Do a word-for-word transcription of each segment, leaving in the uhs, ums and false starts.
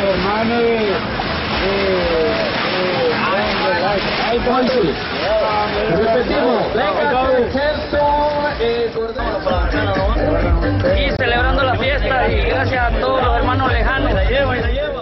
hermano de... Repetimos, venga, y celebrando la fiesta y gracias a todos los hermanos lejanos. La lleva y la lleva.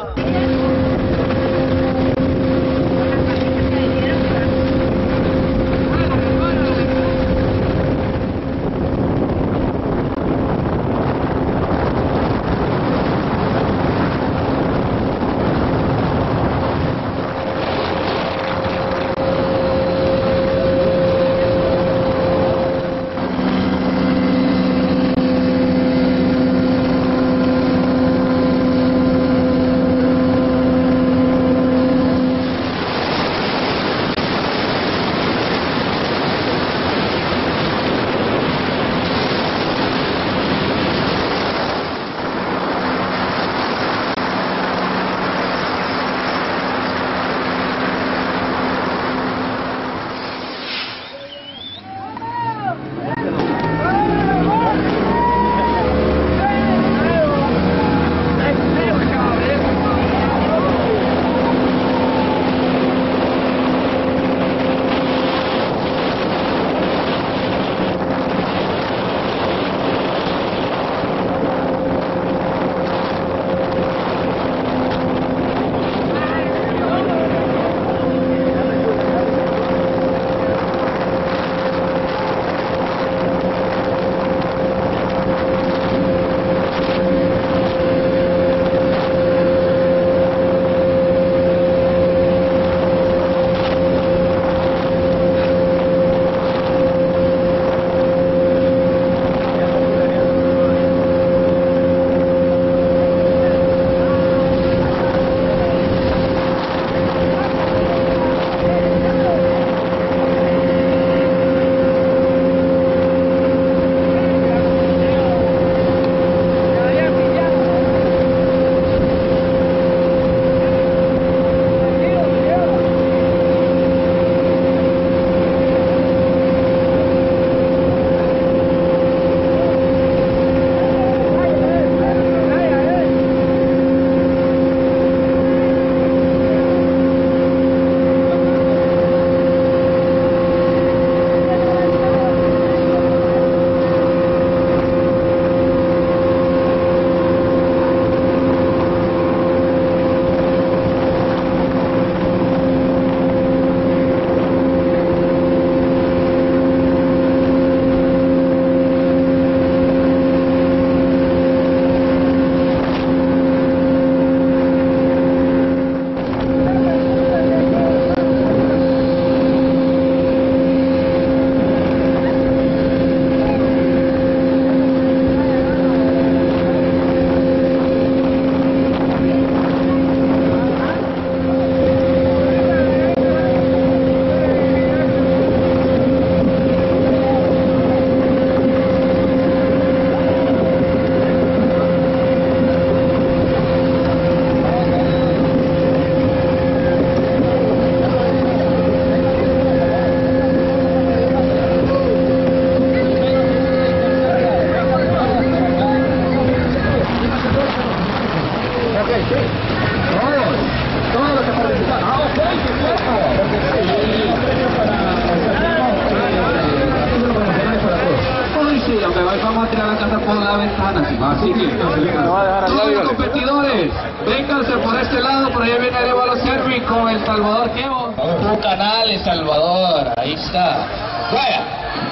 Vamos a tirar la casa por la ventana, así que todos los competidores, vénganse por este lado, por allá viene Arevalo Servi con El Salvador. Tu canal El Salvador, ahí está. Vaya.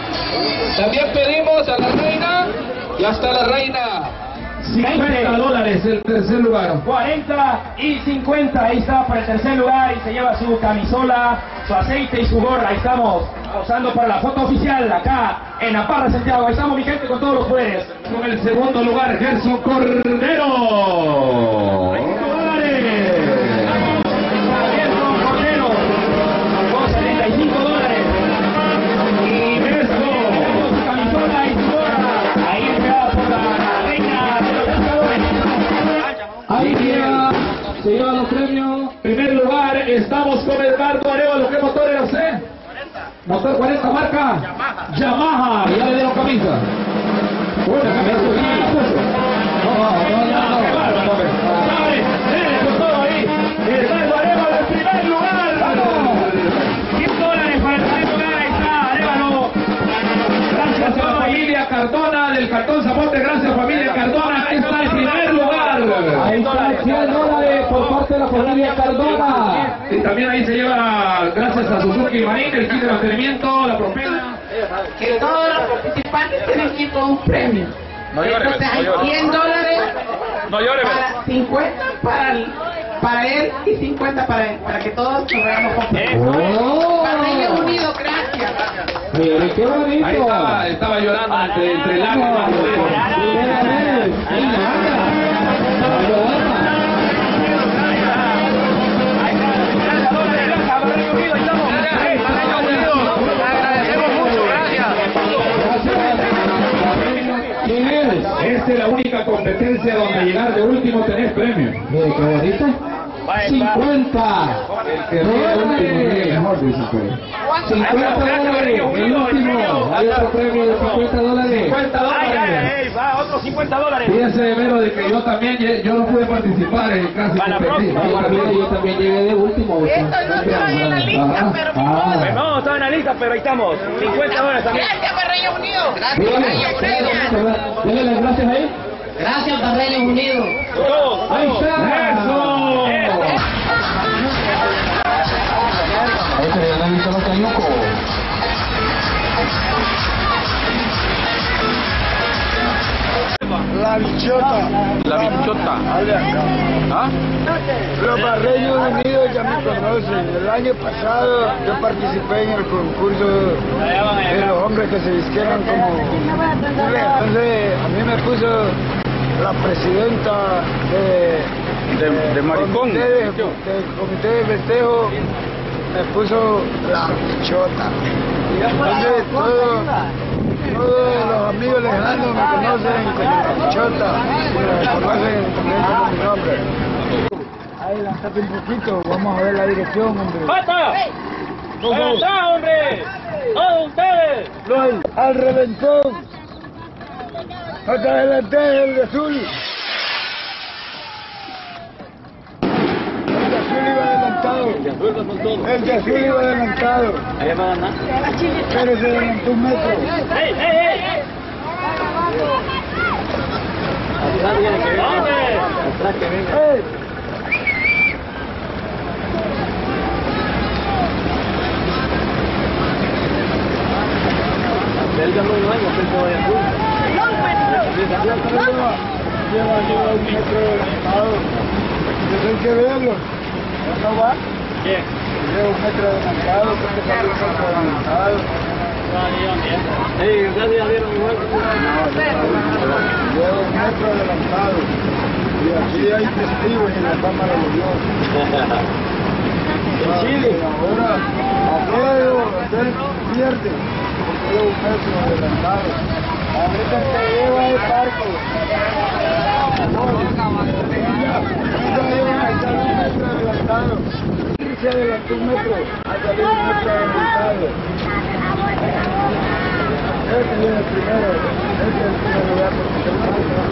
También pedimos a la reina, ya está la reina. cincuenta dólares el tercer lugar. cuarenta y cincuenta, ahí está para el tercer lugar y se lleva su camisola, su aceite y su gorra. Ahí estamos posando para la foto oficial acá en La Parra, Santiago. Ahí estamos, mi gente, con todos los poderes. Con el segundo lugar, Gerson Cordero. cinco dólares. Gerson Cordero, con setenta y cinco dólares. Y Mesco, su camisola y su gorra. Ahí está por la reina de los pescadores. Ahí llega, se lleva los premios. Primer lugar, estamos con Edgardo Arevalo. ¿Qué motor era usted? Motor cuarenta, marca Yamaha. Yamaha, ya le dieron camisa. Bueno, camisa. No, no, no, no, no, no, no, no, no, no, no, no, no, no, cien dólares. cien dólares por parte de la familia Cardona. Y también ahí se lleva, gracias a Suzuki Marín, el kit de mantenimiento, la propina. Que todos los participantes tienen que ir con un premio. No llores, Entonces no hay llores. cien dólares, No llores, para cincuenta para, el- para él y cincuenta para él, para que todos nos veamos completos. ¡Oh! Barrillo Unido, gracias. Mire, qué bonito. Ahí estaba, estaba llorando entre, entre lágrimas. Primera vez. Ahí nada. Esta es la única competencia donde llegar de último tenés premio. Mire, qué bonito. cincuenta. Que ríe el último, ríe mejor, dice usted. cincuenta dólares. El último. Hay otro premio de cincuenta dólares. cincuenta dólares. Va, otros cincuenta dólares. Fíjense, Vero, de que yo también, lle- yo no pude participar en casi Para la competí. próxima. Ay, mire, yo también llegué de último. Esto no estaba en la lista, pero Ah. Pues no, estaba en la lista, pero ahí estamos. cincuenta dólares también. gracias, Barrillo Unido. Gracias, Bien, Barrillo Unido. denle las gracias ahí. Gracias, Barrillo Unido. Todos, Ahí todos. está. ¡Eso! Este ya no he visto los cayucos. La bichota. La bichota. ¿Ah? Los Barreños Unidos ya me conocen. El año pasado yo participé en el concurso de los hombres que se vistieron como mujeres. Entonces a mí me puso la presidenta de, De- de maricón. comité de- del comité de festejo, me puso la bichota. Entonces todos todos los amigos lejanos me conocen como la bichota, me conocen también como mi nombre. Adelantate un poquito, vamos a ver la dirección, hombre. ¡Basta! ¡Para atrás, hombre! ¡Todos ustedes! No, al reventón. No te adelantes, el de azul. El de azul iba adelantado. El de azul iba adelantado. Allá va a ganar. Pero se adelantó un metro. ¡Ey, ey, ey! ¡Hombre! ¡Eh! Lleva, lleva un metro adelantado. Eso hay que verlo. ¿No va? ¿Quién? Lleva un metro adelantado, creo que salió un metro adelantado. Sí, ustedes ya vieron igual. Lleva un metro adelantado. Y aquí hay testigos y la cámara lo vio. En Chile. Ahora, Alfredo, usted pierde. Porque lleva un metro adelantado. Ahorita te lleva el barco. Se adelantó un metro, ha salido un metro adelantado. Este viene el primero, este es el primer lugar porque se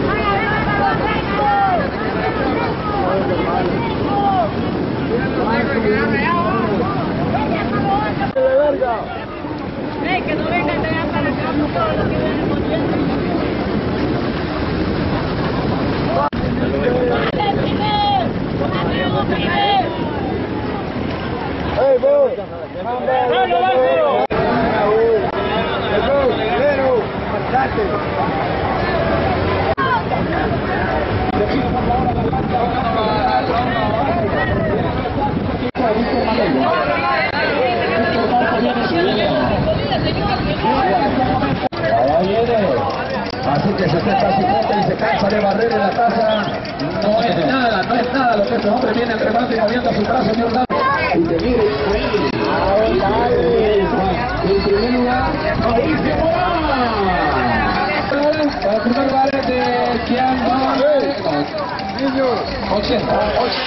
¡de verga! Eh, que no vengan de allá para acá todo lo que vienen poniendo. ¡Hey, vos! ¡Vamos, vamos! ¡Eso, pero! ¡Marchate! Ahora viene. Así que se seca cincuenta y se cansa de barrer en la taza. No es nada, no es nada lo que este hombre viene en remate y moviendo su brazo, señor Dani. Y te mire, increíble. En primer lugar, Mauricio Morán. Para el primer lugar es de Kian Niños, ochenta.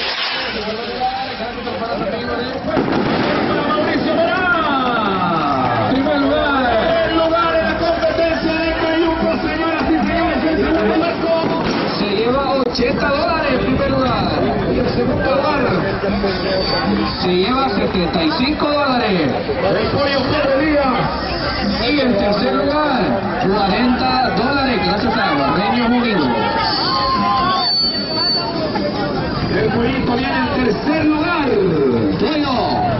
Mauricio Morán. Primer lugar. El lugar en la competencia de Cayuco, señoras y señores, el segundo marco. Se lleva ochenta dólares en primer lugar. Y el segundo lugar se lleva setenta y cinco dólares. El pollo Ferrería. Y en tercer lugar, cuarenta dólares gracias a Barreños Unidos. El pollito viene en tercer lugar. Bueno.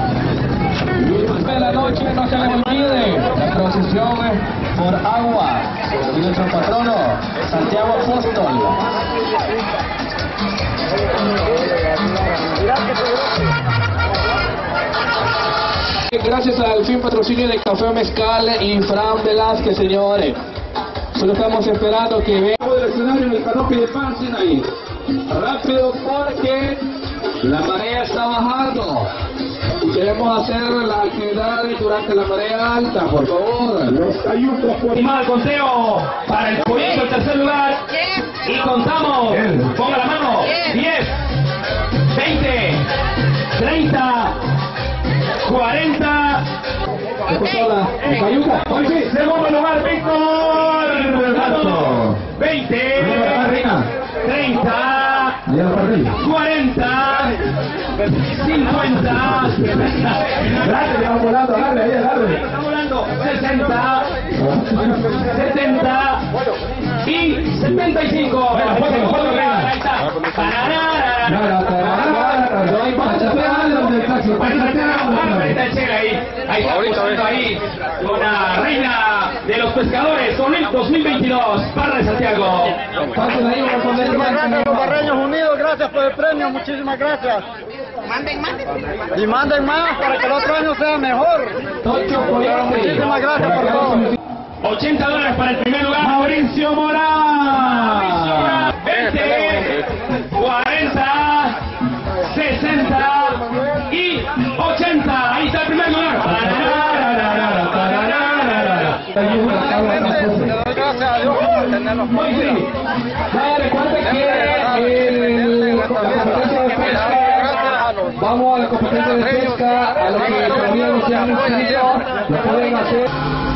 De la noche, no se les olvide la procesión por agua de nuestro patrono Santiago Apóstol. Gracias al fin patrocinio de Café Mezcal y Fran Velázquez, señores. Solo estamos esperando que vean del escenario en el canopy de Pansin ahí. rápido porque la marea está bajando. Queremos hacer las actividades durante la marea alta, por favor. Los cayucos por Y mal conteo para el pollito en tercer lugar. Y contamos. Ponga la mano. diez, veinte, treinta, cuarenta. Segundo lugar, Víctor. veinte, treinta, cuarenta, cincuenta. Dale, vamos volando, dale, ahí, dale. Estamos volando. sesenta, setenta y setenta y cinco. Ahí está. Ahí está posando ahí una reina de los pescadores dos mil veintidós, Parra de Santiago. Gracias, los barreños unidos, gracias por el premio, muchísimas gracias. Manden más. Y manden más para que el otro año sea mejor. Muchísimas gracias por todo. ochenta dólares para el primer lugar, Mauricio Morán. veinte, cuarenta, sesenta y ochenta. Ahí está el primer lugar. Gracias a Dios por tenerlos. Muy bien. Recuerda que el, la competencia de pesca, vamos a la competencia de pesca, a lo que todavía no se han inscrito, lo pueden hacer.